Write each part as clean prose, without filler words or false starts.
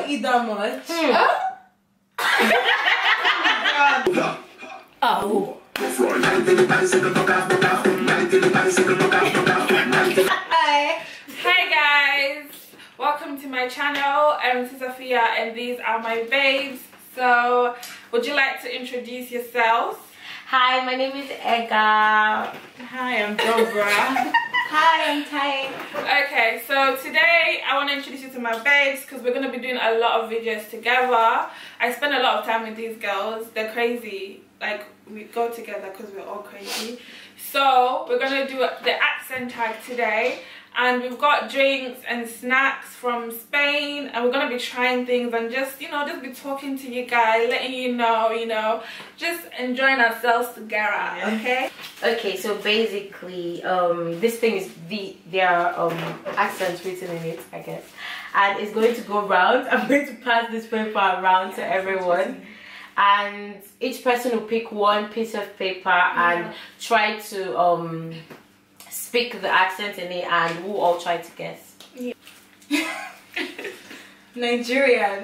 don't eat that much. Oh. Hi guys, welcome to my channel. This is Sophia and these are my babes. So would you like to introduce yourselves? Hi, my name is Egar. Hi, I'm Doubra. Hi, I'm Taye. Okay, so today I want to introduce you to my babes because we're going to be doing a lot of videos together. I spend a lot of time with these girls. They're crazy. Like, we go together because we're all crazy. So we're going to do the accent tag today. And we've got drinks and snacks from Spain, and we're gonna be trying things and just just be talking to you guys, letting you know, just enjoying ourselves together. Okay, so basically this thing is there are accents written in it, I guess, and it's going to go round. I'm going to pass this paper around to everyone, and each person will pick one piece of paper and try to speak the accent in it, and we'll all try to guess. Nigerian.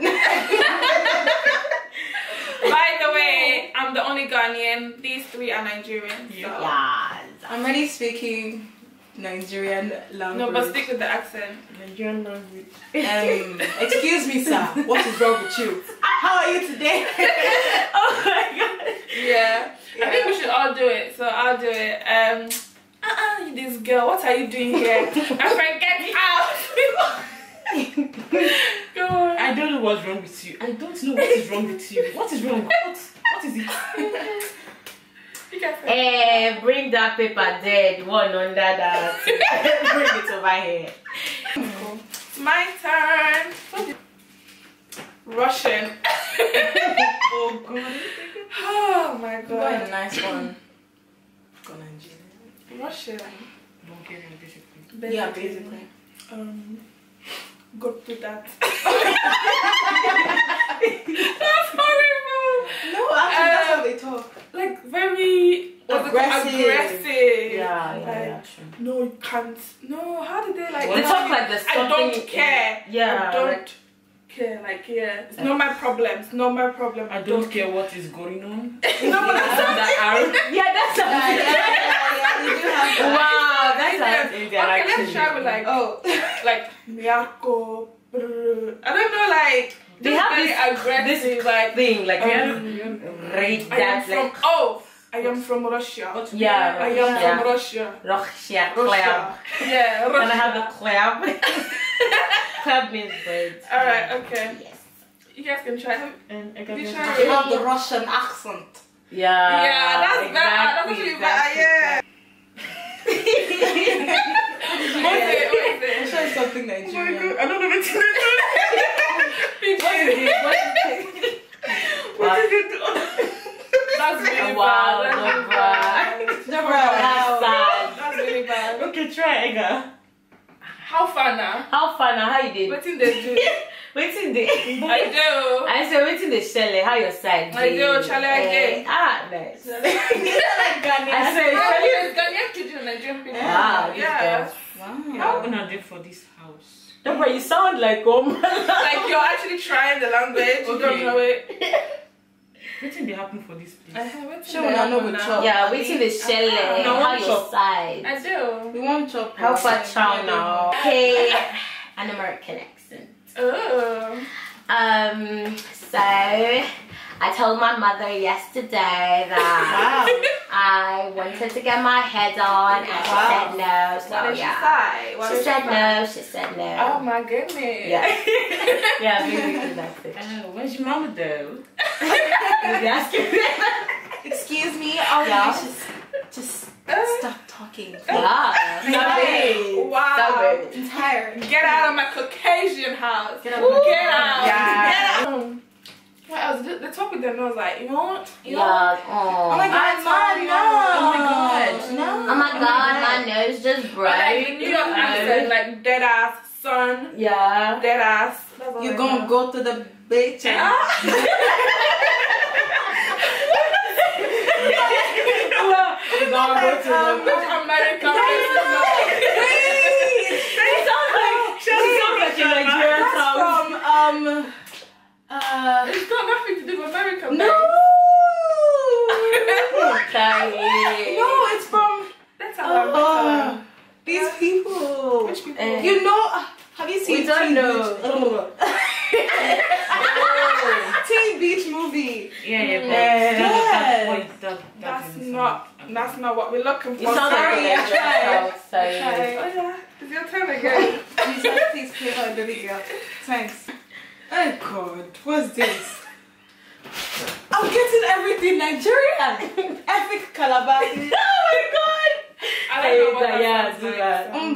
By the way, I'm the only Ghanaian. These three are Nigerian. So. Yeah. I'm already speaking Nigerian language. No, but stick with the accent. Nigerian language. Excuse me, sir. What is wrong with you? How are you today? Oh my god. Yeah. I think we should all do it. So I'll do it. This girl, what are you doing here? My friend, get out! Go on. I don't know what's wrong with you. I don't know what is wrong with you. What is wrong? What is it? You can say. Bring that paper there, the one under that. Bring it over here. Cool. It's my turn. Russian. Oh god. Oh my Got god. a nice one. Go Nigerian. Russian. Bulgarian, basically. Yeah, basically. Go to that. That's horrible. No, actually, that's how they talk. Like very aggressive. Yeah, true. No, you can't. No, how did they like? They talk like there's I something don't care. Yeah. I don't care. Like, it's not my problem. It's not my problem. I don't care what is going on. No, but Yeah, that's You do have that. wow, that's like okay, let's try with like Miyako. I don't know, like they just have very aggressive, this like thing, like I rate am that from like I am from Russia. yeah, I am from Russia. Russia clap. Yeah, Russia. And I have the clap. Clap means bird. Alright, okay. Yes. You guys can try. And I You got try. You have the Russian accent. Yeah. Yeah, that's better. That's exactly, actually better. Yeah. What is I'm it? sure it's something Nigerian. I don't know what to do. What did you do? That's really wow, bad. That's really bad. That's sad. That's really bad. Okay, try Egar. How far now? How fun now? How you did? What in they do? Waiting the I do. I said waiting the shelle. How your side? I do. Chale again. Nice. You don't like Ghanaian. I said Yes, Ghanaian people, Nigerian people. wow, Yeah. Wow. How can I do for this house? Doubra, you sound like Like you're actually trying the language. You don't Okay. know it. What did they happen for this place? Sure, we are not with chop. yeah, waiting the shelle. No, How one your chop. side? I do. We want chop. How far chow now? Okay, an American accent. Oh. So I told my mother yesterday that I wanted to get my head on, and she said no. So What did yeah, she say? What she did said say? no. She said no. Oh my goodness. Yeah, yeah, basically that's it. Where's your mama though? You asking me? Excuse me, all Yeah. you just stop talking. Yeah. Stop it. Wow. Stop it. I'm tired. Get out of my Caucasian house. Get out of my Get out. Yeah. Get out. What else? The top of them was like, you want? Yeah. Oh Oh my god, Mom, no. Oh my god. No. Oh my god, my nose just broke. Like the New York accent, like dead ass son, Yeah. dead ass. That's all You I gonna know. go to the beach and You gonna go to the Which American person? She sounds like a Nigerian that's song. from It's got nothing to do with America. No. Taye. No, it's from. That's how These people. Which people? You know? Have you seen? We don't know. Teen Beach movie. Yeah. That's not what we're looking for. You sound like Sorry, I tried. Sorry. Oh yeah, it's your turn again. Please play her dirty girl. Thanks. Oh God, what's this? I'm getting everything Nigerian. Epic Calabar. Oh my God. I don't know what that Yeah, sounds do like, that. so.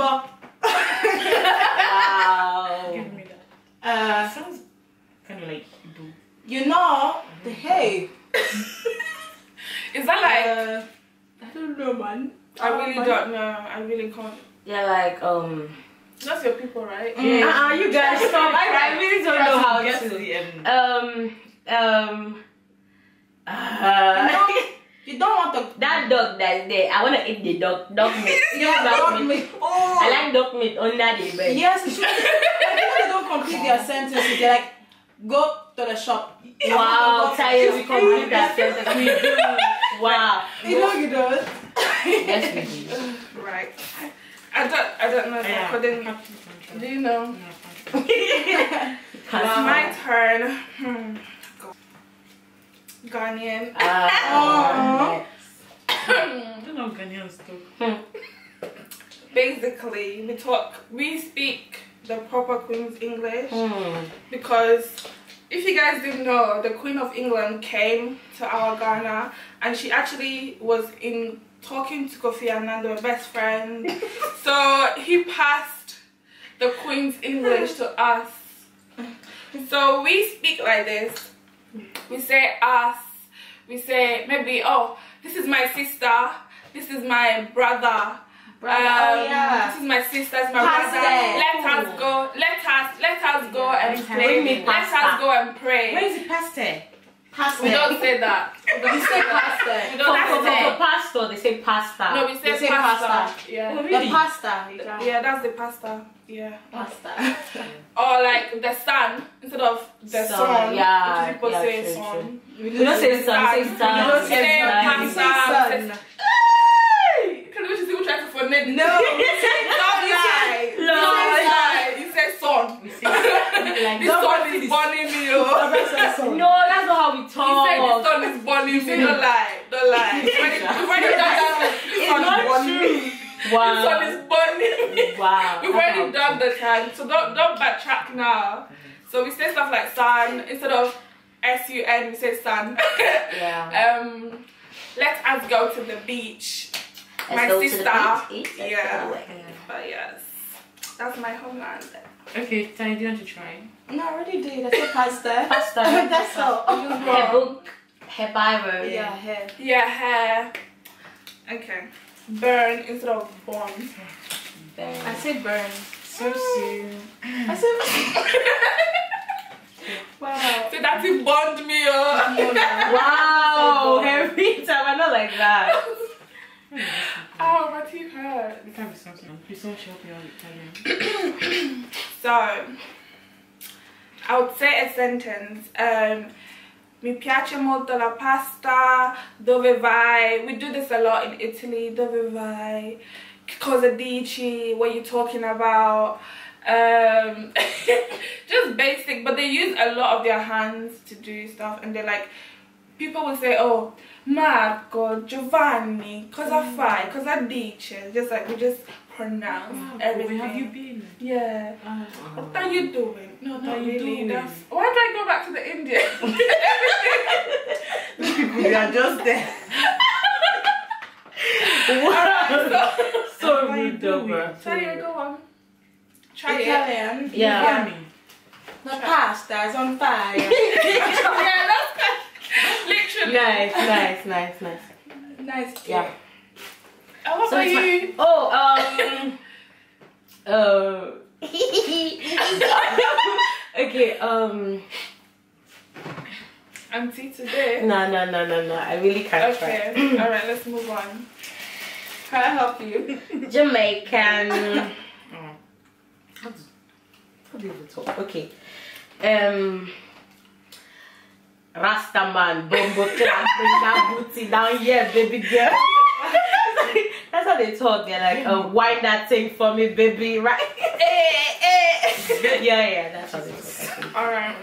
Wow. Give me that. Sounds kind of like do. You know the hay. Is that like? I don't know, man. I really don't know. I really can't. Yeah, like That's your people, right? you guys stop. I really don't know how Guess to. the You don't want to. That dog that's there. I wanna eat the dog meat. Yeah, dog meat. Oh. I like dog meat under the bed. Yes, it should. Like, when they don't complete their sentences, they're like, go to the shop. Wow, Taye, we complete that sentence. We do. Wow. You know you don't. Yes, we do. Right. I don't know if I couldn't. Do you know? It's my turn. Ghanaian. Yes. I don't know Ghanaian stuff. Basically, we speak the proper Queen's English because if you guys didn't know, the Queen of England came to our Ghana and she actually was talking to Kofi Annan, they were best friends. So he passed the Queen's English to us. So we speak like this. We say us. We say maybe, oh, this is my sister. This is my brother. This is my sister. This is my brother. Let us go. Let us go and pray. Let us go and pray. Where is the pastor? We don't say that. We say pastor. We don't say For pastor, they say pasta. No, we say They say pasta. pasta. Yeah. The pastor. Yeah, that's the pasta. Yeah. Pasta. Or like the sun instead of the sun. Yeah, Which people yeah, say true, sun. We don't say sun, we say sun. We don't say We pasta. sun. We say- Can you see people trying to phonate? No. You say sun. We say sun. This sun is burning me. Oh. No, that's not how we You say talk. this sun is burning me. Don't lie. Don't lie. We've already done that. This sun is burning me. This sun Wow. is burning me. Wow. We've already done the time, so don't backtrack now. So we say stuff like sun instead of sun. We say sun. Yeah. Let us go to the beach. My Let's go to the sister. beach. Let's Yeah. go away. But yes, that's my homeland. Okay, Taye, do you want to try? No, I already did. I said pasta. Pasta. That's all. Her book, her Bible. Yeah, hair. Yeah, hair. Okay. Burn instead of burn. I said burn. So soon. I said. Wow. So that it burned me up. Wow. Every time I'm not like that. Oh, my teeth hurt. It can be something. Please don't help me out with Italian. So, I would say a sentence. Mi piace molto la pasta. Dove vai? We do this a lot in Italy. Dove vai? Cosa dici? What are you talking about? Just basic, but they use a lot of their hands to do stuff, and they're like, people will say, oh, Marco, Giovanni, cosa fai? Cosa dici? Just like we just pronounce everything. Where have you been? Yeah. What are you doing? No, What not are you really. doing? Why did I go back to the Indian? You are just there. So rude, Doubra. Taye, go on. Try it. Italian. Yeah. The pasta is on fire. Yeah, that's literally. Nice. Nice. Yeah. What So about it's you? Okay, Auntie today. no, I really can't Okay, alright, let's move on. Can I help you? try. Jamaican. How do you talk? Okay. Rasta man, bumbo clap, bring that booty down here, baby girl. That's how they talk. They're like, wind that thing for me, baby, right? Yeah, that's how they talk. Alright.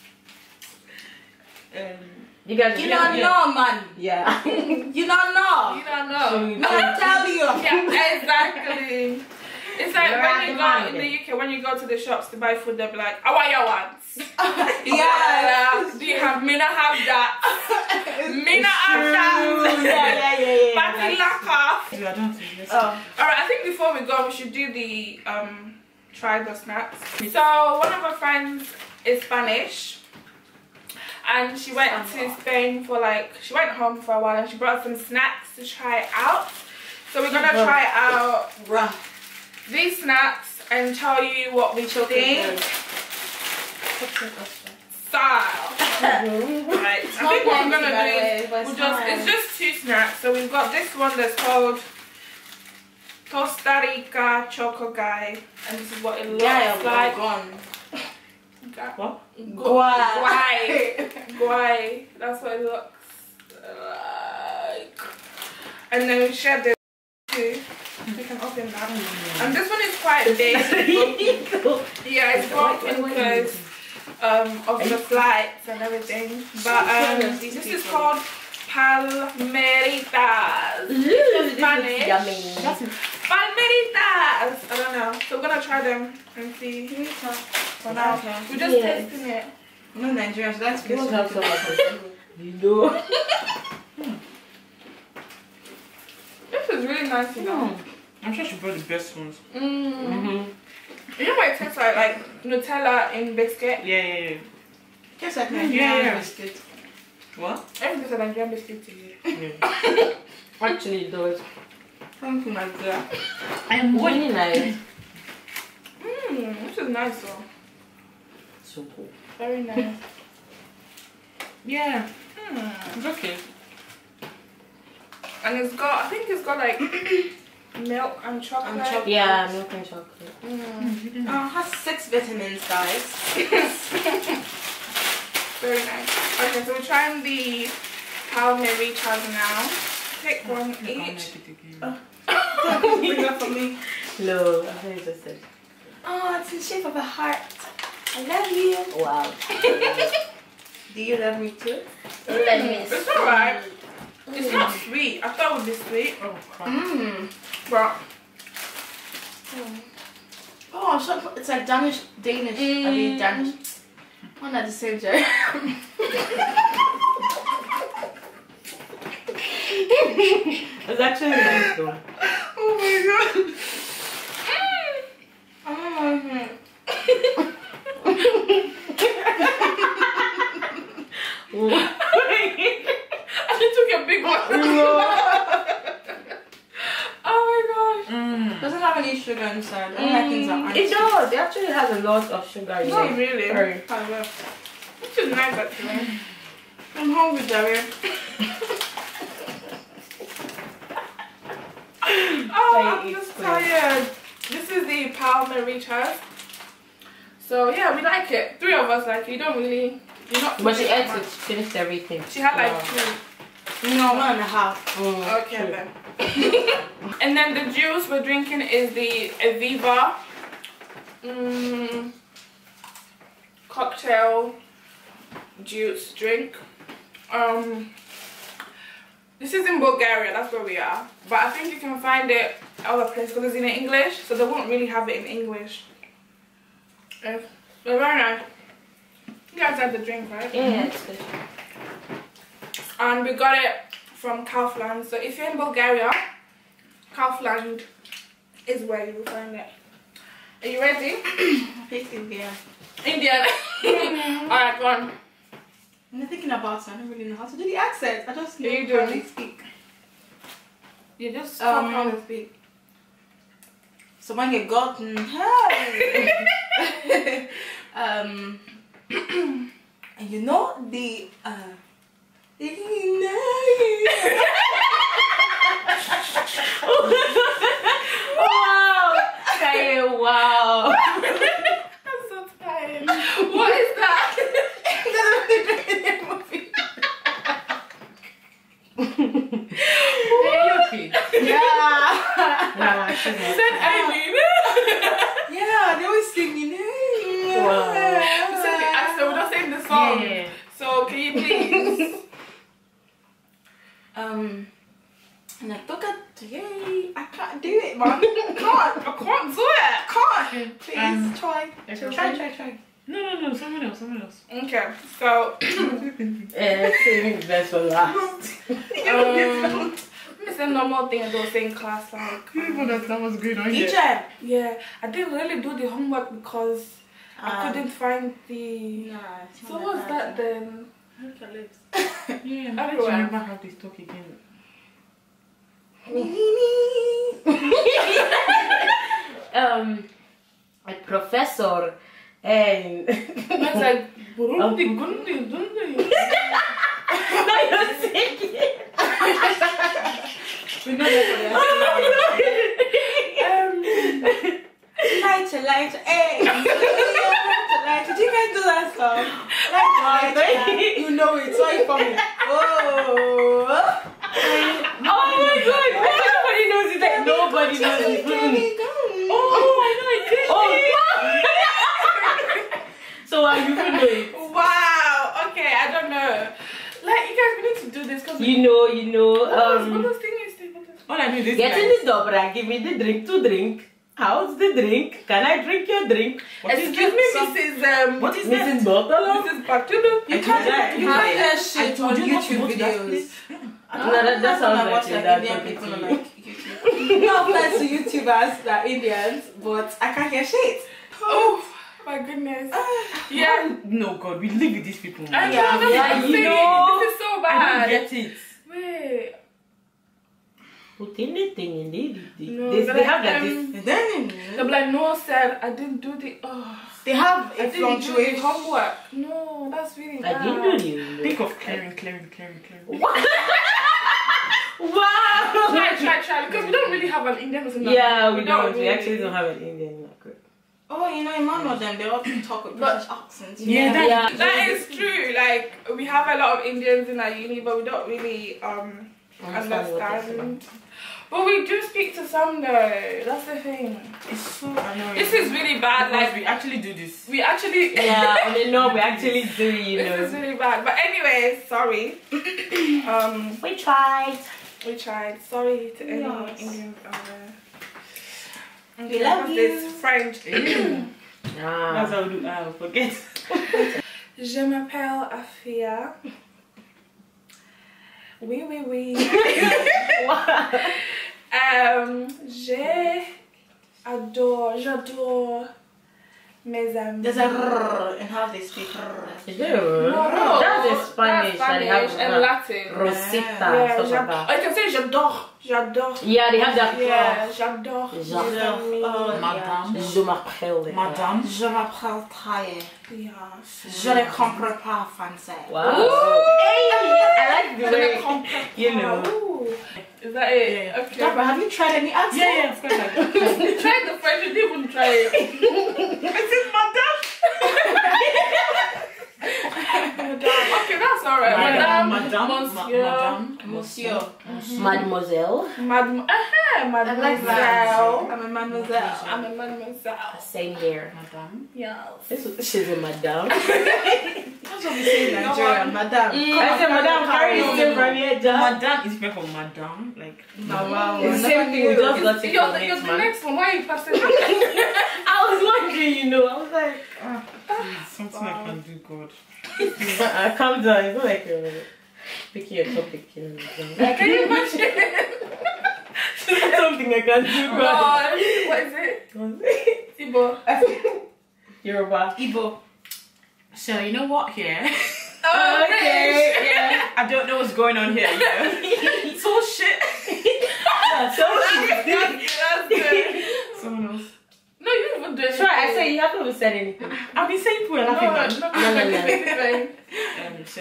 You guys, You don't know, man. Yeah. You don't know. You don't know. I'll tell you. Yeah, exactly. It's like You're when you go at in the the UK, when you go to the shops to buy food, they'll be like, "How are your wants? Yeah. Do you have? Me not have that. Me not have that. Yeah. Party lock off." You are done. Yes. Oh. Alright, I think before we go, we should do the try the snacks. So one of our friends is Spanish, and she went to Spain for she went home for a while, and she brought some snacks to try out. So we're gonna try out these snacks and tell you what we think. Style. Right. I think what I'm gonna do is it's just 2 snacks. So we've got this one that's called Costa Rica Choco Guy, and this is what it looks like. What? Guay. That's what it looks like. And then we share the two. We can open that. And this one is quite big. Yeah, it's broken because of the flights and everything. But this is called Palmeritas. Spanish. Palmeritas. I don't know. So we're gonna try them and see. For now, we're just testing it. No Nigerians, that's good. You know. This is really nice, you know. I'm sure she brought the best ones. You know what it tastes like Nutella in biscuit? Yeah. Just like Nigerian biscuit. What? Everything tastes like Nigerian biscuit to you. Yeah. Actually, it does. Thank you, my girl. I'm really nice. This is nice though. So cool. Very nice. Yeah. It's okay. And it's got, I think it's got like milk and chocolate. Yeah, milk and chocolate. It has 6 vitamins, guys. Very nice. Okay, so we're trying the Palmeritas now. Take one each. Bring it up for me. No, I'm very interested. Oh, it's in the shape of a heart. I love you. Wow. Do you love me too? It's alright. It's not sweet. I thought it would be sweet. Oh, crap. But Oh, so it's like Danish. I mean Danish. One at the same time. It's actually nice though. Oh my god. I took a big one. Oh my gosh. Doesn't have any sugar inside. I don't like things that aren't It does. It actually has a lot of sugar in Not it. really. Sorry. Which is nice actually. I'm hungry, Daria. Oh, I'm just tired. This is the Palmeritas. So yeah, we like it. 3 of us like it. You don't really. You're not. But she feeling ate that it. much. She finished everything. She had like Wow. 2. No, 1.5. Okay True. then. And then the juice we're drinking is the Aviva cocktail juice drink. This is in Bulgaria, that's where we are. But I think you can find it other places because it's in English, so they won't really have it in English. They're very nice. You guys had the drink, right? Yeah, it's good. And we got it from Kaufland. So if you're in Bulgaria, Kaufland is where you will find it. Are you ready? Indian. Indian. Alright, go on. I'm thinking about it. I don't really know how to do the accent. I just know You do. how they speak. You just talk how to speak. So when you gotten hey, and you know the Wow! Taye, wow! I'm so tired. What is that? That's what they do in the movie. Said Eileen. Yeah, they always singing. Hey, Wow. You said the accent, we're not saying the song. Yeah. So can you please? And I look at Taye. I can't do it, man. I can't. I can't do it. Can't. Please try. Try. No, someone else. Okay, so Saving the best for last. it's a normal thing I do say in class. Like, That was good on here. Teacher. yeah, I didn't really do the homework because I couldn't find the. Nah, So what's that then? Look at lips. Yeah, Everywhere. let's remember how this talk again. A professor and It's like Burundi, Gundi, Dundi. no, you're singing. We know lighter, hey. Lighter. Did you guys do that song? Lighter. You know it, so you for me. Oh. Oh my god! Nobody knows it. Like, nobody knows it. Oh, I know I did. Oh. So how you know it? Wow. Okay, I don't know. Like, you guys, we need to do this because You know. what those things is. All I know is this. Get in the Doubra. Give me the drink to drink. How's the drink? Can I drink your drink? Excuse me, Mrs. What is that? Mrs. Bottle? Mrs. Bactulu. You can't hear shit on YouTube videos. That sounds like like that. Indian people on like YouTube. No offense to YouTubers that are Indians, but I can't hear shit. Oh my goodness. Yeah. No, God, we live with these people. I know, Yeah, that's yeah, what I'm you saying. know. This is so I bad. don't get it. Wait. Put in the thing in No, they but have like, like this. And then they'll be like, no, sir, I didn't do the. Oh, they have I a didn't do the fluctuation. homework. No, that's really bad. I didn't do you. Think of clearing. Wow! Try. Because we don't really have an Indian person. Yeah, we don't. We really. actually don't have an Indian in that group. Oh, you know, in one of them, they all talk with British accents. Yeah, that- That is true. Like, we have a lot of Indians in our uni, but we don't really understand. But we do speak to some though. That's the thing. It's so annoying. This is really bad. Because Like, we actually do this. we actually. Yeah, I mean, no, we actually do, you This is know. really bad. But anyway, sorry. We tried. We tried. Sorry to any Yes. Indians out there. We love what's you. this French. That's how we do. I'll forget. Je m'appelle Afia. Oui. J'adore mes amis. There's a rrr in how they speak. Is there a No, That's in Spanish. That's and they have and Latin. Rosita, Yeah, stuff like that. I can say j'adore. Yeah, they have that. Yeah, j'adore mes J'adore. amis. Oh, Madame. Je m'appelle. Madame. Je m'appelle Taye. Yeah. Je ne comprends pas français. Wow. Ooh. Hey, I like the Je ne way, comprends you pas. know. Ooh. Is that it? Yeah. Okay. Doubra, have you tried any accent? Yeah, of course I do. You tried the French, you didn't even try it. This is Madame. Okay, that's alright. Madame, Monsieur. Mademoiselle. Mademoiselle. I'm a mademoiselle. I'm a mademoiselle. Same here. Madame. Yes. She's a madame. That's what we say in Nigeria, madame. I said, madame, carry this thing from here, John. Madame is different from Madame. Like. Wow. It's the same thing, we just got it You're from the next the man. next one. Why are you passing? I was wondering, you know, I was like, Something I can do, God. calm down, it's not like you're picking your topic, you know. Can you imagine? Something I can do, God. God, what is it? Ibo. Yoruba. Igbo. So you know what? Here. Okay. Yeah. I don't know what's going on here. You know? So shit. That's good. Someone else. No, you didn't even do it. Try, I say you haven't even said anything. I've been saying poor No, laughing, man. So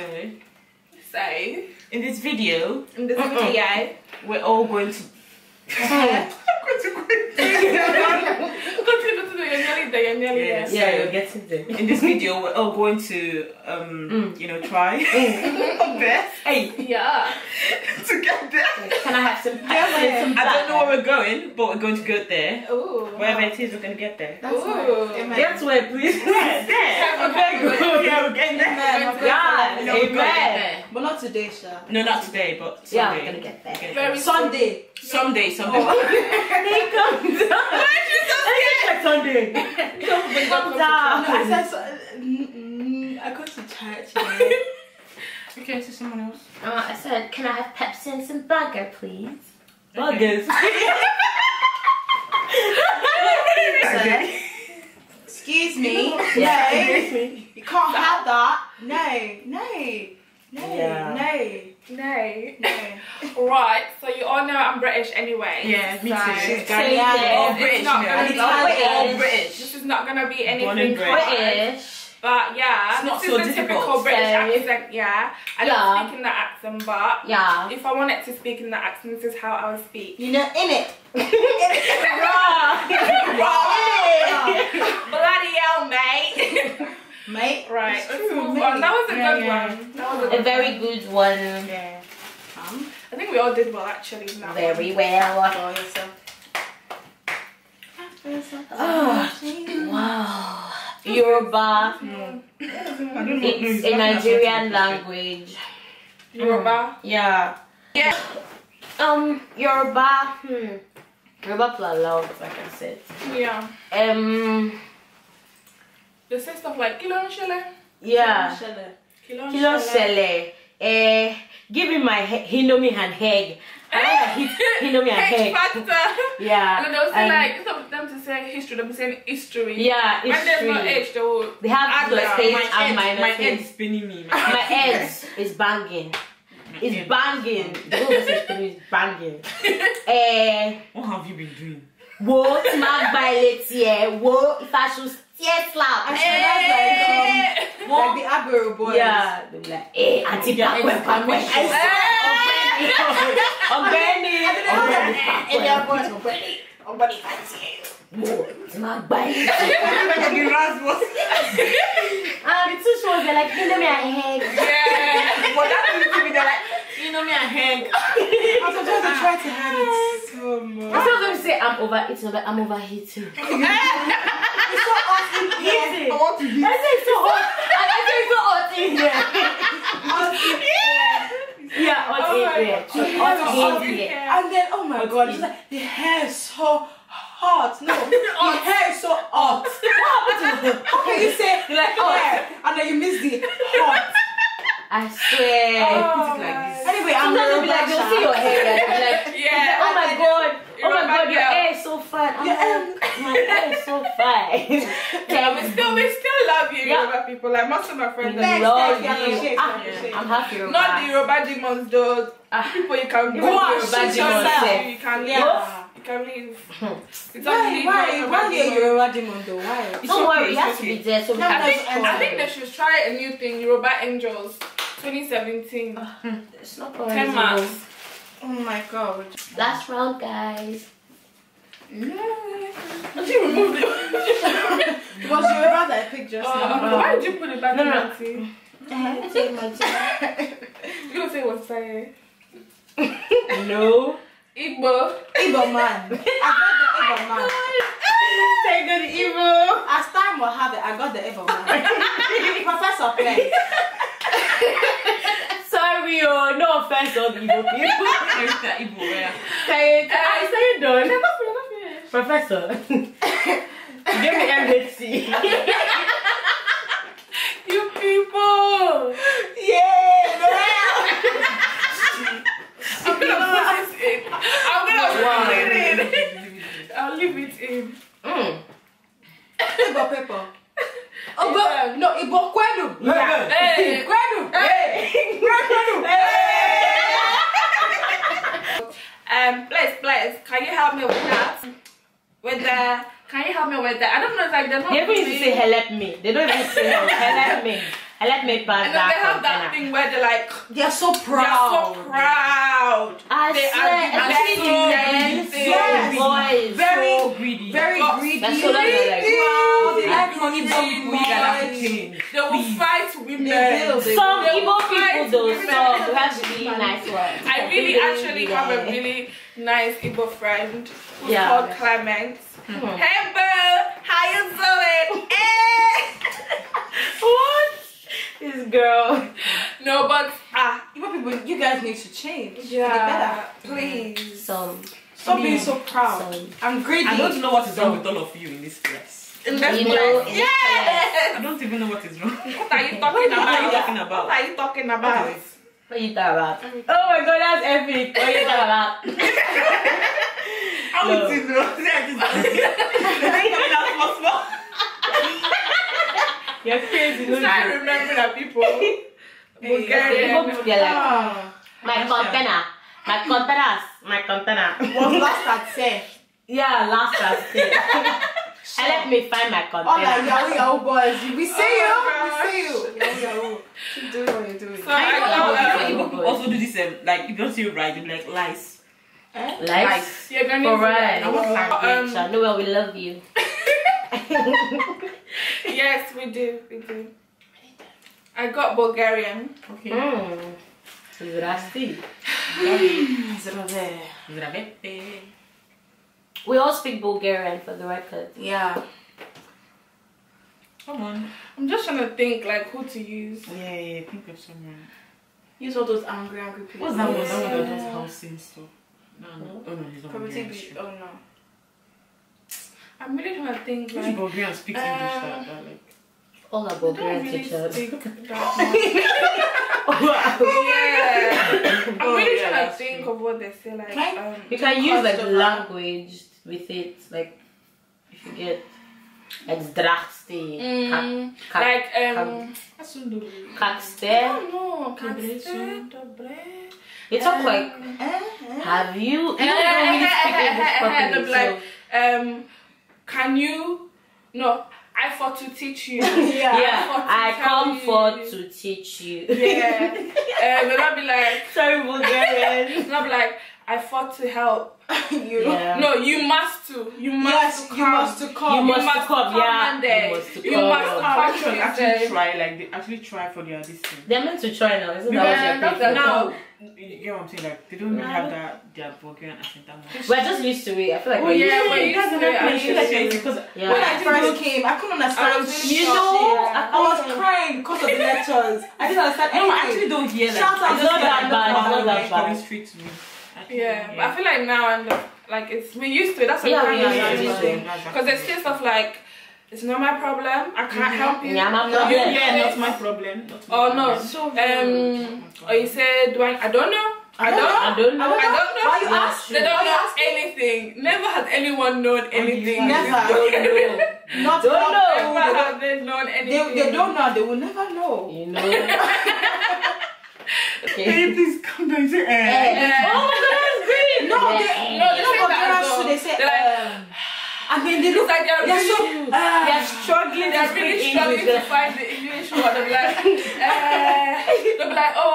Say in this video, in this video, we're all going to You're nearly there. Yeah, you're getting there. In this video, we're all going to, you know, try our best. Hey, Yeah. To get there. can I have some Yeah, some I don't know where we're going, but we're going to get there. Ooh. Wherever it is, we're going to get there. That's Ooh. right. Amen. That's where, please. Yeah, yeah, we're getting there. Amen. Yeah, Yeah, we're going amen. But not today, Sha. No, not today, but Yeah, someday. we're gonna get there. Very Sunday. Someday. They come down. Like Sunday. Come down. I said, I go to church. Yeah. Okay, so someone else. I said, can I have Pepsi and some burger, please? Okay. Burgers. Excuse me. Yeah. No. You can't have that. No. Yeah. Nay. No. Right, so you all know I'm British anyway. Yeah, me So too. She's Same Ghanaian. here. All It's British, not no. gonna be All British. This is not gonna be Born anything and bred. hard. British. But yeah, It's not this so is the difficult. typical British Same. accent, yeah. I Yeah. don't speak in that accent, but Yeah. if I wanted to speak in that accent, this is how I would speak. You know, in it. Bloody hell, mate. Mate. Right, It's let's true, move mate. on. That was a Yeah, good yeah. one. That was a A good very one. good one. Yeah. I think we all did well actually. in that Very well. For yourself. Oh, wow. Yoruba. one. I don't know. It's a Nigerian language. Yoruba. Yeah. Yeah. Yoruba. Yoruba people loud, like I said. Yeah. They say stuff like Kilo Shele. Yeah. Kilo Kilo Sele. Give him my he know me and egg. He know me and H egg. factor. Yeah. And they'll say like, instead of them to say history, they'll be saying history. Yeah, When there's no history. H, they will They have add the that. space My and head minus is spinning me. My eggs is banging. It's banging. The whole message to me is banging. What have you been doing? Wo ti ma gba ile ti e. Wo if I should tear slap. Like the Agbero boys. Yeah. They be like, auntie Pakwe Pakwe. Ọ̀gbẹ́ni. Ọ̀gbẹ́ni fancy. Wo ti ma gba ile ti e. And the two shows they're like, you know me and egg. Yeah. But that used to be there like, you know me and Hank. Sometimes I try to hide it so much. I still going to say I'm overeating, but I'm overheating. It's so hot in here. I want to I say it's so hot. I say it's so hot in here. Yeah, hot in here. Hot in here. And then, oh my god, it's like the hair is so hot. No, the hair is so hot. What happened to How can you say like hair and then you miss the hot? I swear. Oh, like this. Anyway, I'm Sometimes they'll be like, they'll see your hair, and they'll be like, Yeah. oh my god, Yoruba your girl. hair is so fine. I'm like, my hair is so fine. Yeah, we still love you, Yeah. Yoruba people. Like most of my friends, We are love Thanks, you. appreciate, Ah, appreciate. I'm happy Yoruba. not the Yoruba demons though. People you can Even go the and Yoruba shoot demons yourself. say. You can Yeah. leave. You can leave. It's only Why Yoruba are you demons. Yoruba demon though? Why? Don't worry, okay, we it's have to okay. be there. So we No, have I think to they should try a new thing, Yoruba Angels 2017. It's not 10 possible. marks. Oh my god. Last round, guys. Did you remove it? Was Yoruba that I picked just now? Why did you put it back No, in no. your tea? I take my You're gonna say it was Taye. No. Igbo. Igbo man. I got the Igbo man. Take the evil. As time will have it, I got the Igbo man. Professor Play. Sorry, no offense on evil people. Taye. I say you done. You're not finished. Professor. Give me MHC. You people. Yeah, I'm gonna put this in. I'm gonna put it in. I'll leave it in. Igbo paper. Oh, but no, Igbo Kwedu. Yeah. Hey. Kwedu. Hey. Please, can you help me with that? Can you help me with that? I don't know, it's like they're not They don't even really- say help me. They don't even say help me. I let me pass And then they have that thing where they're like, They're so they're proud. so proud. I They swear, are especially Yes. boys. Very, So greedy. very But greedy. That's so that's like, Proud. They like Greedy. money, We gotta change. They will fight women. They will. some They will Igbo people fight though, women. some we have really nice ones. I really actually have a really nice Igbo friend who's Yeah. called Clement. Hey boo, how you doing? What? This girl. No, but People, you guys need to change. yeah, please. Some. Stop being so proud. Some. I'm greedy. I don't know what is wrong with all of you in this place. In this You place. know, in this Yes. I don't even know what is wrong. What are you talking What are you about? talking about? What are you talking about? What you talking about? Oh my god, that's epic. What you talking about? How No. would you know? You're crazy. No, I remember that people. Bulgarian. Igbo people, they're like, Ah. my container. My container. Was last at say. Yeah, last time. And let me find my container. All like Yahoo boys. We see you. Oh We my see you. Yahoo. Keep doing what you're doing. So I got Igbo people also do this, like, if you don't see it right, you like lies. Life. you're gonna For right. I want language. Noel, we love you. Yes, we do. We do. I got Bulgarian. Okay. Zdrasti. Zdravete. We all speak Bulgarian for the record. Yeah. Come on. I'm just trying to think like who to use. Yeah, think of someone. Use all those angry people. What's that one? Yeah. That one that does housing stuff. No. Oh no, he's not Property Bulgarian. be- Oh no. I'm really trying to think Which like Bulgarian speaks English that like? All our I don't Bulgarian really teachers. speak that much. Yeah. I'm really trying to that's think true. of what they say like You can use like Customer. language with it, like if you get like zdrasti, like kakste. no, Doubra. They talk like, have you? You don't really speak English properly, so like, can you? No, I fought to teach you. yeah, I tell come you. for to teach you. Yeah. But I'll be like, Sorry, Bulgarian. and I'll be like, I fought to help. You. Yeah. No, you must to. You must Yes, to you come. must to come. You must come, yeah. one day. You must to You come. must come. Actually, Tuesday. try, like, they actually try for their this thing. They're meant to try now, isn't Yeah, that what that's they're now. You get what I'm saying? Like, they don't really have their Bulgarian accent that much. We're just used to it. I feel like Oh, we're used yeah, to we're it. used to it. I feel like it's because Yeah. When I first came, I couldn't understand. I was really You shocked, know, yeah. I was crying because of the lectures. I didn't understand no, I anything. actually don't hear like Shout out It's to not them. that bad, it's not that like coming bad. straight to me. Actually, Yeah, but I feel like now and like it's we used to it. That's what Yeah, I'm yeah, used yeah, to. yeah. Because there's still stuff like it's not my problem. I can't help you. Yeah, my You problem. get not it. my problem. Not my Oh no. problem. Or you said, I don't know. I don't know. I don't know. I don't know. Why you Yeah, ask? They don't Why you know ask? anything. Never has anyone known anything. Never. Don't know. Not Don't not- know. Never have they known anything. They don't know. They will never know. You know. Can Okay. you please come down and say, Oh my god, that's great. No, Yeah. they No, they know say what that as so well. they say. They're like, I mean, they look it's like they're they're really, so. They're struggling to they're speak really struggling to English. find the English word. They'll be like, they'll be like,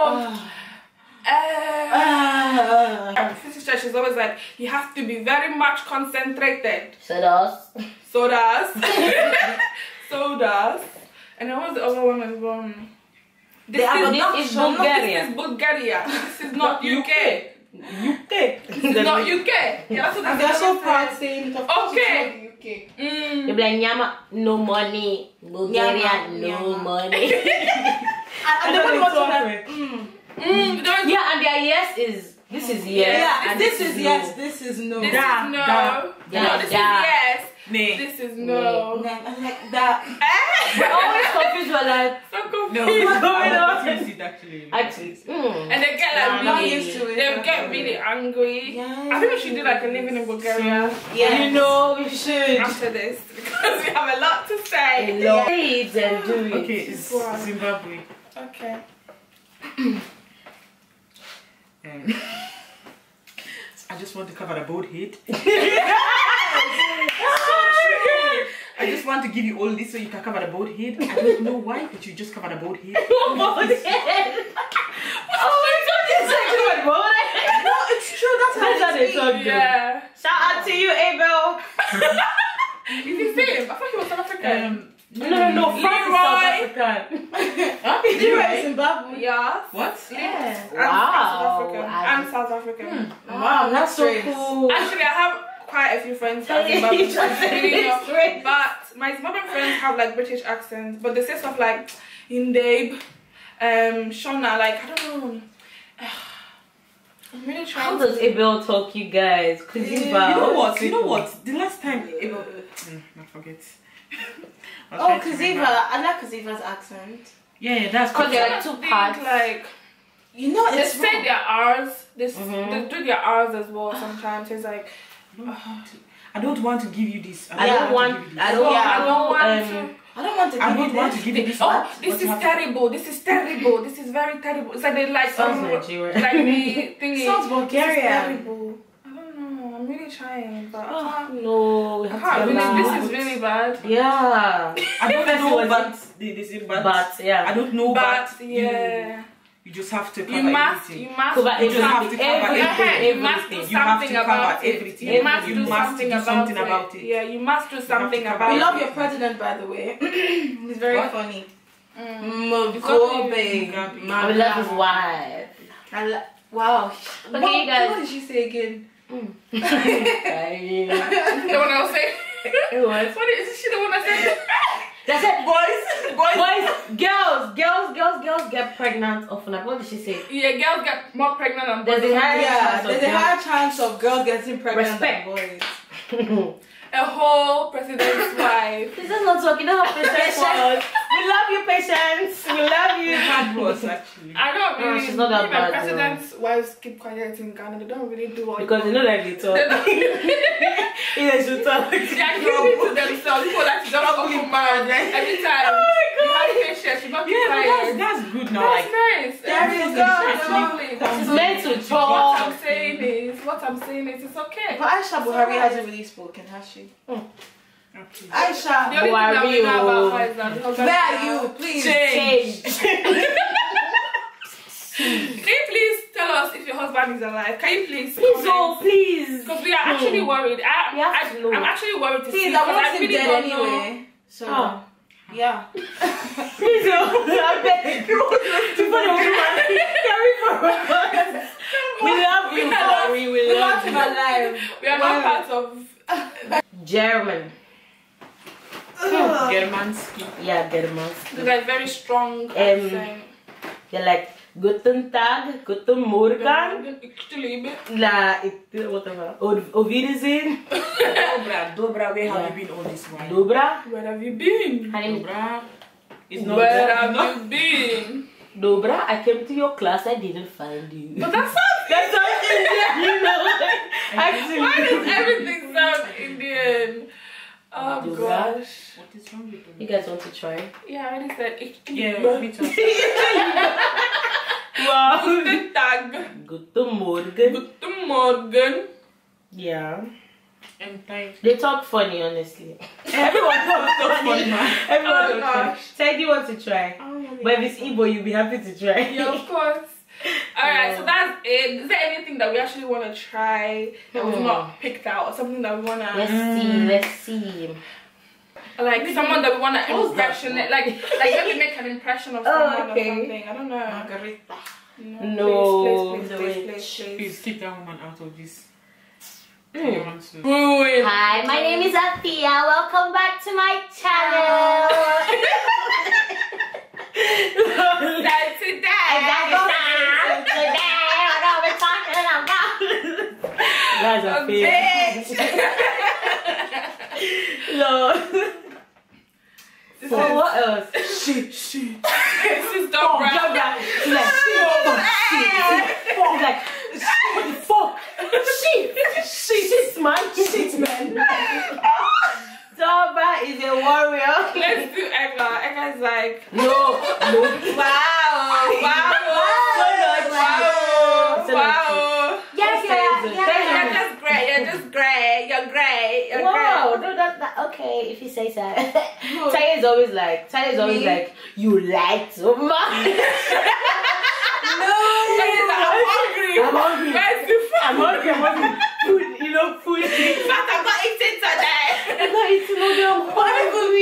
physics church is always like, you have to be very much concentrated. So does. Sodas. Sodas. And then what's the other one as well? They have a This is doctor. Bulgaria. This is Bulgaria. This is not UK. UK. This is not UK. Yeah, that's what And they're so proud saying, of course Okay. it's not the UK. You'll be like, Nyama, no money. Bulgaria, Nyama, no Nyama. money. And they don't want to like, Yeah, and their yes is, this is yes. yeah, and this is no. yes, this is no. This Da, is no. da, No, this is da. yes. Nay. This is no. I'm like that. We're always confused, we're like, So confused. No, What's going on? I don't it actually. actually, And they get like I'm not really, used to it. they get really angry. Yeah. I think we should do like a living in Bulgaria Yeah. you know, we should. after this because we have a lot to say. Please and do it. Okay, it's Zimbabwe. Okay. I just want to cover the boat head. I just want to give you all this so you can cover the bald head. I don't know why, but you just cover the bald head. Bald head. Oh, it's like bald head. No, it's true. That's how they talk. Yeah. Shout out to you, Abel. Is he same? I thought he was South African. No. France is South African. Huh? Leroy is Zimbabwe. Yeah. What? Yeah. I'm South African. Wow, that's so Trace. cool. Actually, I have quite a few friends that are You Zimbabwean. just said it's Trace. But my Zimbabwean friends have like British accents, but they say stuff like Indabe, Shona, like I don't know. I'm really trying. How does Abel talk, you guys? You know what? The last time I forget. Oh, Kaziva. I like Kaziva's accent. Yeah, that's Because they're like I two think, parts. like You know, they it's say wrong. their R's. They do their R's as well sometimes. It's like I don't want to give you this. I don't want I don't want to. I don't want to I give don't you want this. to give you this. Oh, this is terrible. This is terrible. This is very terrible. It's like they like Sounds Nigerian. like the thingy. Sounds Bulgarian. This is terrible. I don't know. I'm really trying, but I can't. No, we I have can't to really. get This is really bad. Yeah. I don't First know, was but they say but. But yeah. I don't know, But but yeah, you just have to cover you must everything. Cover do You just have to something. cover everything. You must do everything. You have to something cover about it. everything. You must You do must something do about something it. about it. Yeah, you must do something cover about We it. love your president, by the way. He's very What? funny. Mugabe. I love his wife. Wow. Okay, you guys. What did she say again? The one I was saying. What is she the one I said? That's it, girls get pregnant often. Like, what did she say? Yeah, girls get more pregnant than There's boys. a higher Yeah, chance of there's a girls- higher chance of girls getting pregnant Respect. than boys. A whole president's wife. This is not talking about patience. We love you, patience. We love you. Bad boss, actually. I don't No, really. she's not that even bad, presidents' wives keep quiet in Ghana. They don't really do what. Because you know that they talk. They should talk. They are keeping to themselves. People like to don't go mad every time. Oh my You have patience. You must be Yeah, but quiet. that's good now. That's Like, nice. There It's you go. lovely. It's meant to What talk. I'm saying is, it's okay. But Aisha Buhari hasn't really spoken, has she? okay. The Aisha, only thing that we know about her is that her where are husband- you? Please. Change. Can you please tell us if your husband is alive? Can you please? Please, oh, please. Because we are actually worried. We have to know. I'm actually worried to see. Please, I because want him really dead don't know. anyway. So, Oh. yeah. Please, oh, I beg you. Before the woman carry forward. We love you, Corey. We We love want him you. alive. We are not part of. German. Germanski. Yeah, German. It's like very strong accent. They're like, Guten Tag, Guten Morgen, whatever. Auf Wiedersehen. Doubra, where have you been all this while? Doubra. Where have you been? Her name is Doubra is not Where there. have you been? Doubra. I came to your class, I didn't find you. But that sounds. That's all Indian, you know. Actually. Why does everything sound Indian? Oh Doubra. gosh. What is wrong with You them? guys want to try? Yeah, I already said. Yeah, me too. Wow. Guten Tag. Guten Morgen. Guten Morgen. Yeah. I'm tired. They talk funny, honestly. Everyone talks funny. Everyone Oh, talks funny. gosh. Say, do you want to try? But if it's Igbo, you'll be happy to try. Yeah, of course. Alright, so that's it. Is there anything that we actually want to try that we've not picked out, or something that we want to Let's see. like someone that we want to What's that impressionate, like maybe make an impression of someone okay. or something. I don't know. Margarita. No, Please keep that woman out of this. Mm. Ruin. Hi, my name is Athea. Welcome back to my channel. That's it. That's a Bitch. Lord. So what else? This is Doubra. She's like, what the fuck? Shit, man. Shit, man. Doubra is a warrior. Let's do Egar. Egar is like, No. wow. Yes, You're just great. You're great. Wow, no, that, okay. okay, if you say so. Taye is always like, you like so much. No, I'm hungry. Where's the food? I'm hungry. Food, you know, food. In fact, I'm not eating today. I'm not eating no damn hungry.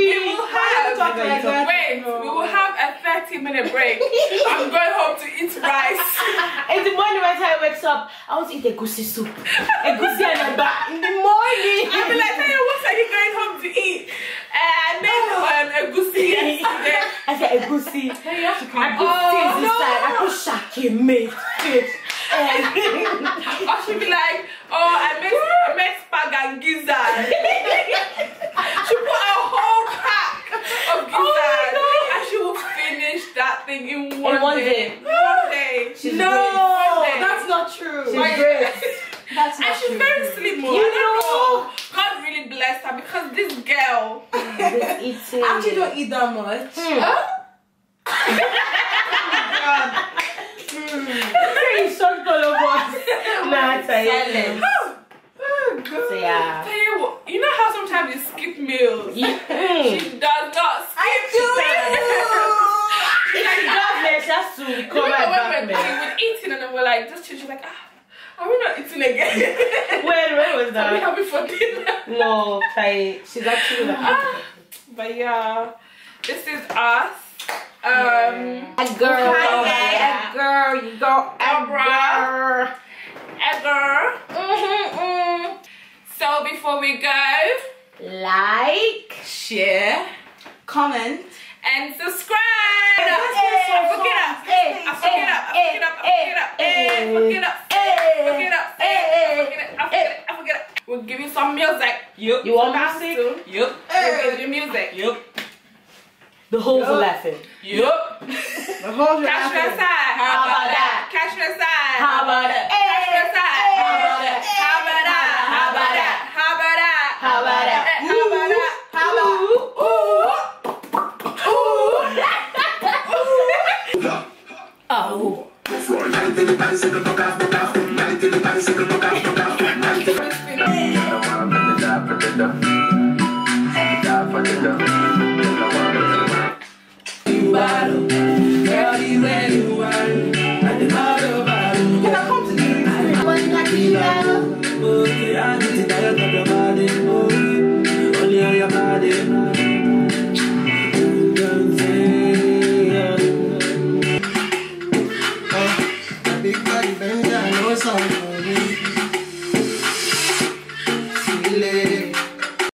We will have a 30-minute break. I'm going home to eat rice. In the morning when Taye wakes up, I want to eat egusi soup. Egusi and eba in the morning. I'll be like, Taye, what are you going home to eat? I made egusi yesterday. I said egusi. Hey, you have to come. I put things inside. I put shaki meat, fish. I should be like, oh, I made spag and gizzard. She put a whole pack of gizzard, and she will finish that thing in one day. One day. That's not true. She's great. That's not And she's true. very sleepy. I don't know. God really blessed her because this girl. I actually don't eat that much. You shocked all of us. Nah, Taye. So yeah. Taye, you know how sometimes you skip meals? She does not skip. I do. She has to recover Remember back, when we were eating and then we're like, just she's like, are we not eating again? When was that? Are we having for dinner? No, Taye. She's actually like. But yeah, this is us. A girl, Doubra. Egar. So before we go, like, Share, comment, and subscribe. We'll give you some music. Yup. You want music? Yup. We'll give you music. Yup. The whole for laughing. Yup. the whole Cash me aside. How about that? Cash me aside. How about that? Cash me aside. How about that? How about that? How about that? How about that? How about that? How about that? How Can I come to you?